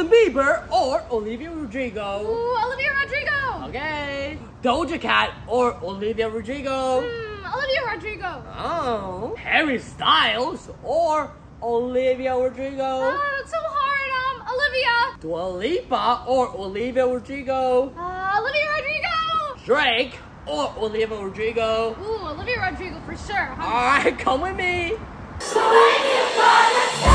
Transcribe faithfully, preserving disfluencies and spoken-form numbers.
Justin Bieber or Olivia Rodrigo? Ooh, Olivia Rodrigo. Okay. Doja Cat or Olivia Rodrigo? Hmm, Olivia Rodrigo. Oh. Harry Styles or Olivia Rodrigo? Oh, it's so hard. Um, Olivia. Dua Lipa or Olivia Rodrigo? Uh, Olivia Rodrigo. Drake or Olivia Rodrigo? Ooh, Olivia Rodrigo for sure. Alright, come with me. So when you gotta